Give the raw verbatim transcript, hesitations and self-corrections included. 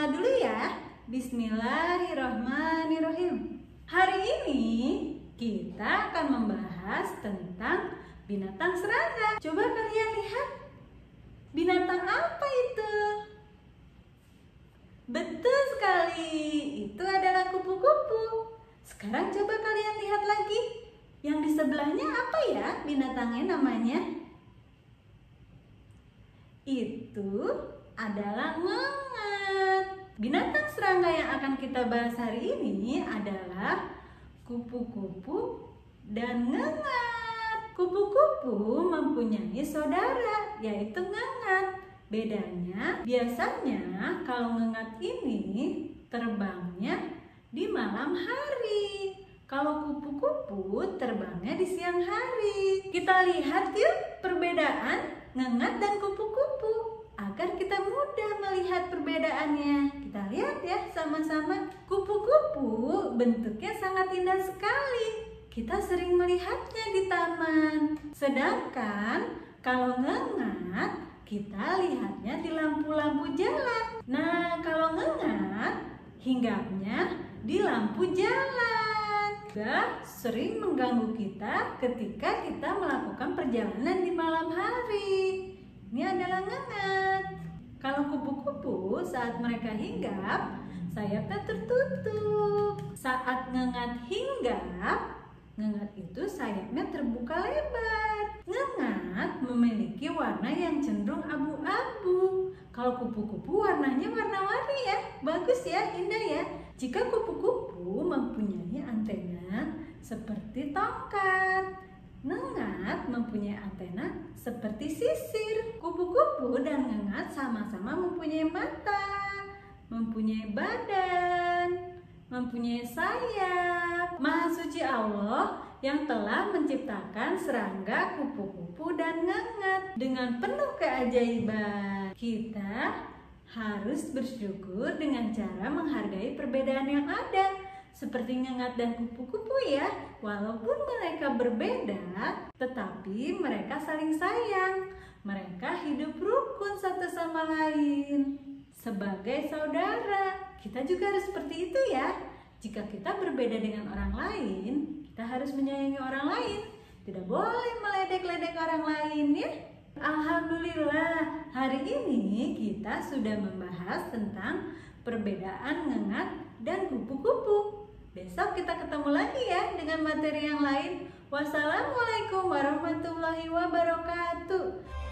berdoa dulu ya. Bismillahirrahmanirrahim. Hari ini kita akan membahas tentang binatang serangga. Coba kalian lihat, binatang apa itu? Betul sekali, itu adalah kupu-kupu. Sekarang coba kalian lihat lagi, yang di sebelahnya apa ya binatangnya namanya? Itu adalah ngengat. Binatang serangga yang akan kita bahas hari ini adalah kupu-kupu dan ngengat. Kupu-kupu mempunyai saudara, yaitu ngengat. Bedanya, biasanya kalau ngengat ini terbangnya di malam hari. Kalau kupu-kupu terbangnya di siang hari. Kita lihat yuk perbedaan ngengat dan kupu-kupu agar kita mudah melihat perbedaannya. Kita lihat ya sama-sama. Kupu-kupu bentuknya sangat indah sekali. Kita sering melihatnya di taman. Sedangkan kalau ngengat kita lihatnya di lampu-lampu jalan. Nah, kalau ngengat hinggapnya di lampu jalan. Juga sering mengganggu kita ketika kita melakukan perjalanan di malam hari. Ini adalah ngengat. Kalau kupu-kupu saat mereka hinggap, sayapnya tertutup. Saat ngengat hinggap, ngengat itu sayapnya terbuka lebar. Ngengat memiliki warna yang cenderung abu-abu. Kalau kupu-kupu warnanya warna-warni ya, bagus ya, indah ya. Jika kupu-kupu mempunyai antena seperti tongkat, ngengat mempunyai antena seperti sisir. Kupu-kupu dan ngengat sama-sama mempunyai mata, mempunyai badan, mempunyai sayap. Maha suci Allah yang telah menciptakan serangga, kupu-kupu, dan ngengat dengan penuh keajaiban. Kita harus bersyukur dengan cara menghargai perbedaan yang ada. Seperti ngengat dan kupu-kupu ya, walaupun mereka berbeda, tetapi mereka saling sayang. Mereka hidup rukun satu sama lain sebagai saudara. Kita juga harus seperti itu ya. Jika kita berbeda dengan orang lain, kita harus menyayangi orang lain. Tidak boleh meledek-ledek orang lain ya. Alhamdulillah, hari ini kita sudah membahas tentang perbedaan ngengat dan kupu-kupu. Besok kita ketemu lagi ya dengan materi yang lain. Wassalamualaikum warahmatullahi wabarakatuh.